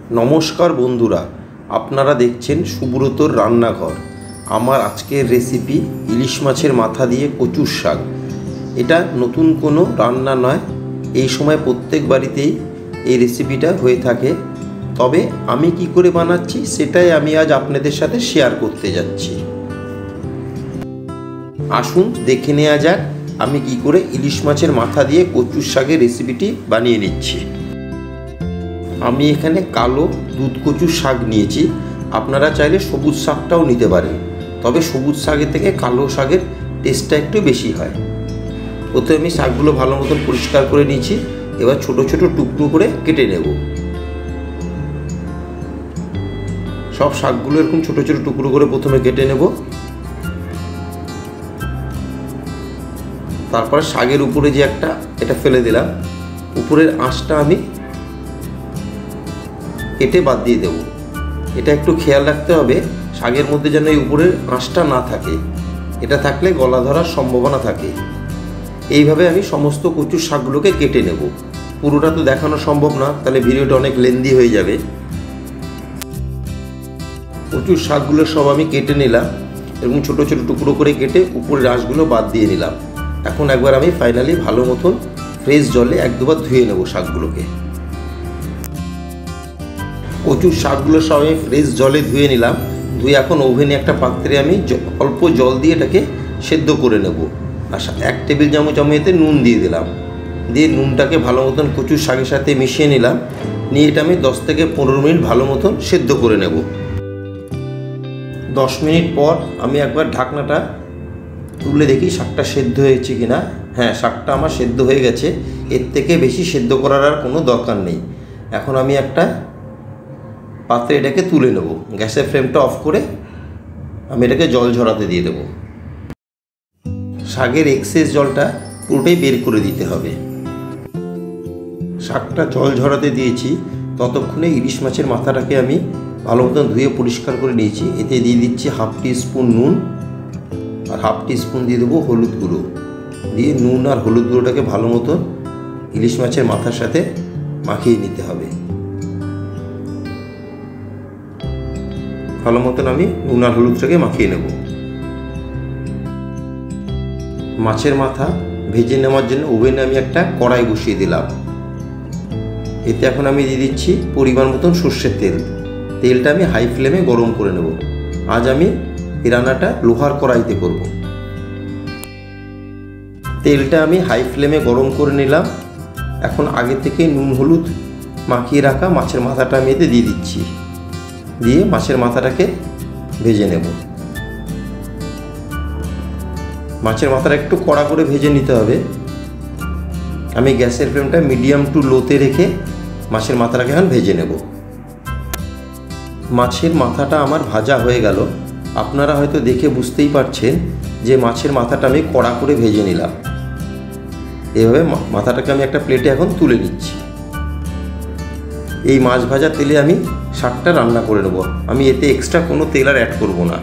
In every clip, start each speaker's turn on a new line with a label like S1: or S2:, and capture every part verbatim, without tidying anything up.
S1: নমস্কার বন্ধুরা, আপনারা দেখছেন সুব্রতর রান্নাঘর। আমার আজকের রেসিপি ইলিশ মাছের মাথা দিয়ে কচুর শাক। এটা নতুন কোনো রান্না নয়, এই সময় প্রত্যেক বাড়িতেই এই রেসিপিটা হয়ে থাকে। তবে আমি কি করে বানাচ্ছি সেটাই আমি আজ আপনাদের সাথে শেয়ার করতে যাচ্ছি। আসুন দেখে নেওয়া যাক আমি কি করে ইলিশ মাছের মাথা দিয়ে কচুর শাকের রেসিপিটি বানিয়ে নিচ্ছি। আমি এখানে কালো দুধ কচুর শাক নিয়েছি, আপনারা চাইলে সবুজ শাকটাও নিতে পারেন, তবে সবুজ শাকের থেকে কালো শাকের টেস্টটা একটু বেশি হয়। প্রথমে আমি শাকগুলো ভালো মতন পরিষ্কার করে নিয়েছি, এবার ছোট ছোট টুকরো করে কেটে নেব। সব শাকগুলো এরকম ছোট ছোট টুকরো করে প্রথমে কেটে নেব। তারপরে শাকের উপরে যে একটা এটা ফেলে দিলাম, উপরের আঁশটা আমি কেটে বাদ দিয়ে দেব। এটা একটু খেয়াল রাখতে হবে শাকের মধ্যে যেন এই উপরের আঁশটা না থাকে, এটা থাকলে গলা ধরার সম্ভাবনা থাকে। এইভাবে আমি সমস্ত কচুর শাকগুলোকে কেটে নেব। পুরোটা তো দেখানো সম্ভব না, তাহলে ভিডিওটা অনেক লেন্দি হয়ে যাবে। কচুর শাকগুলো সব আমি কেটে নিলাম, এবং ছোটো ছোটো টুকরো করে কেটে উপরের আঁশগুলো বাদ দিয়ে নিলাম। এখন একবার আমি ফাইনালি ভালো মতন ফ্রেশ জলে এক দুবার ধুয়ে নেব শাকগুলোকে। কচুর শাকগুলো সব আমি ফ্রেশ জলে ধুয়ে নিলাম। ধুয়ে এখন ওভেনে একটা পাত্রে আমি অল্প জল দিয়ে এটাকে সেদ্ধ করে নেব। আর এক টেবিল চামচ আমি এতে নুন দিয়ে দিলাম, দিয়ে নুনটাকে ভালো মতন কচুর শাকের সাথে মিশিয়ে নিলাম। নিয়ে এটা আমি দশ থেকে পনেরো মিনিট ভালো মতন সেদ্ধ করে নেব। দশ মিনিট পর আমি একবার ঢাকনাটা তুলে দেখি শাকটা সেদ্ধ হয়েছে কি না। হ্যাঁ, শাকটা আমার সেদ্ধ হয়ে গেছে। এর থেকে বেশি সেদ্ধ করার আর কোনো দরকার নেই। এখন আমি একটা পাত্রে এটাকে তুলে নেব। গ্যাসের ফ্লেমটা অফ করে আমি এটাকে জল ঝরাতে দিয়ে দেবো। শাকের এক্সেস জলটা পুরোটাই বের করে দিতে হবে। শাকটা জল ঝরাতে দিয়েছি, ততক্ষণে ইলিশ মাছের মাথাটাকে আমি ভালো মতন ধুয়ে পরিষ্কার করে নিয়েছি। এতে দিয়ে দিচ্ছি হাফ টি স্পুন নুন, আর হাফ টি স্পুন দিয়ে দেবো হলুদ গুঁড়ো। দিয়ে নুন আর হলুদ গুঁড়োটাকে ভালো মতন ইলিশ মাছের মাথার সাথে মাখিয়ে নিতে হবে। ভালো মতন আমি নুন আর হলুদটাকে মাখিয়ে নেব। মাছের মাথা ভেজে নেওয়ার জন্য ওভেনে আমি একটা কড়াই বসিয়ে দিলাম। এতে এখন আমি দিয়ে দিচ্ছি পরিমাণ মতন সর্ষের তেল। তেলটা আমি হাই ফ্লেমে গরম করে নেব। আজ আমি এই রান্নাটা লোহার কড়াইতে করব। তেলটা আমি হাই ফ্লেমে গরম করে নিলাম। এখন আগে থেকে নুন হলুদ মাখিয়ে রাখা মাছের মাথাটা আমি এতে দিয়ে দিচ্ছি। দিয়ে মাছের মাথাটাকে ভেজে নেব। মাছের মাথাটা একটু কড়া করে ভেজে নিতে হবে। আমি গ্যাসের ফ্লেমটা মিডিয়াম টু লোতে রেখে মাছের মাথাটাকে এখন ভেজে নেব। মাছের মাথাটা আমার ভাজা হয়ে গেল। আপনারা হয়তো দেখে বুঝতেই পারছেন যে মাছের মাথাটা আমি কড়া করে ভেজে নিলাম। এভাবে মাথাটাকে আমি একটা প্লেটে এখন তুলে নিচ্ছি। এই মাছ ভাজা তেলে আমি শাকটা রান্না করে নেব। আমি এতে এক্সট্রা কোনো তেল আর অ্যাড করব না।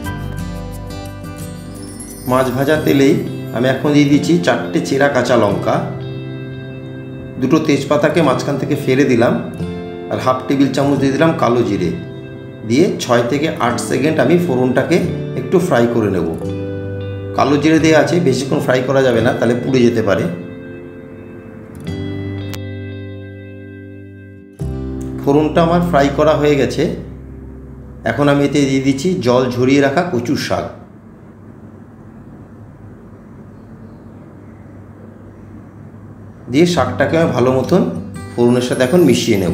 S1: মাছ ভাজা তেলেই আমি এখন দিয়ে দিচ্ছি চারটে চেরা কাঁচা লঙ্কা, দুটো তেজপাতাকে মাঝখান থেকে ফেলে দিলাম, আর হাফ টেবিল চামচ দিয়ে দিলাম কালো জিরে। দিয়ে ছয় থেকে আট সেকেন্ড আমি ফোড়নটাকে একটু ফ্রাই করে নেব। কালো জিরে দেওয়া আছে, বেশিক্ষণ ফ্রাই করা যাবে না, তাহলে পুড়ে যেতে পারে। ফোড়নটা আমার ফ্রাই করা হয়ে গেছে। এখন আমি এতে দিয়ে দিচ্ছি জল ঝরিয়ে রাখা কচুর শাক। দিয়ে শাকটাকে আমি ভালো মতন ফোড়নের সাথে এখন মিশিয়ে নেব।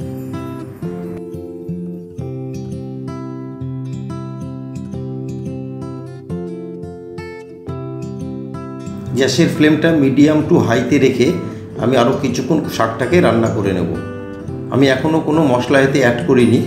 S1: গ্যাসের ফ্লেমটা মিডিয়াম টু হাইতে রেখে আমি আরও কিছুক্ষণ শাকটাকে রান্না করে নেব। আমি এখনও কোনো মশলা এতে অ্যাড করিনি।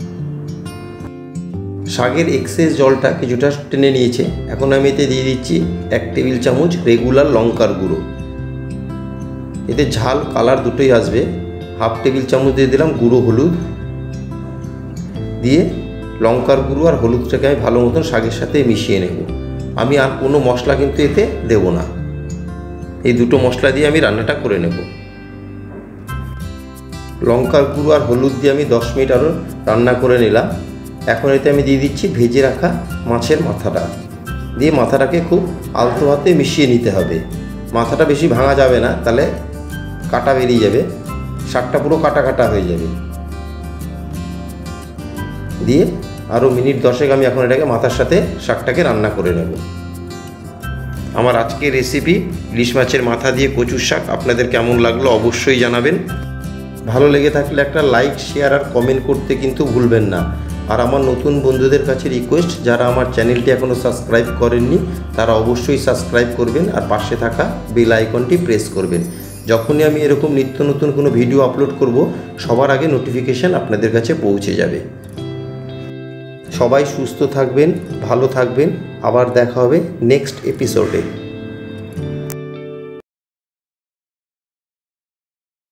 S1: শাকের এক্সেস জলটা কিছুটা টেনে নিয়েছে। এখন আমি এতে দিয়ে দিচ্ছি এক টেবিল চামচ রেগুলার লঙ্কার গুঁড়ো। এতে ঝাল কালার দুটোই আসবে। হাফ টেবিল চামচ দিয়ে দিলাম গুঁড়ো হলুদ। দিয়ে লঙ্কার গুঁড়ো আর হলুদটাকে আমি ভালো মতন শাকের সাথে মিশিয়ে নেব। আমি আর কোনো মশলা কিন্তু এতে দেব না। এই দুটো মশলা দিয়ে আমি রান্নাটা করে নেব। লঙ্কার গুঁড়ো আর হলুদ দিয়ে আমি দশ মিনিট আরও রান্না করে নিলাম। এখন এতে আমি দিয়ে দিচ্ছি ভেজে রাখা মাছের মাথাটা, দিয়ে মাথাটাকে খুব আলতো হাতে মিশিয়ে নিতে হবে। মাথাটা বেশি ভাঙা যাবে না, তাহলে কাটা বেরিয়ে যাবে, শাকটা পুরো কাটা কাটা হয়ে যাবে। দিয়ে আরও মিনিট দশেক আমি এখন এটাকে মাথার সাথে শাকটাকে রান্না করে নেব। আমার আজকের রেসিপি ইলিশ মাছের মাথা দিয়ে কচুর শাক আপনাদের কেমন লাগলো অবশ্যই জানাবেন। ভালো লেগে থাকলে একটা লাইক, শেয়ার আর কমেন্ট করতে কিন্তু ভুলবেন না। আর আমার নতুন বন্ধুদের কাছে রিকোয়েস্ট, যারা আমার চ্যানেলটি এখনও সাবস্ক্রাইব করেননি তারা অবশ্যই সাবস্ক্রাইব করবেন আর পাশে থাকা বেল আইকনটি প্রেস করবেন। যখনই আমি এরকম নিত্য নতুন কোনো ভিডিও আপলোড করব সবার আগে নোটিফিকেশান আপনাদের কাছে পৌঁছে যাবে। সবাই সুস্থ থাকবেন, ভালো থাকবেন, আবার দেখা হবে নেক্সট এপিসোডে।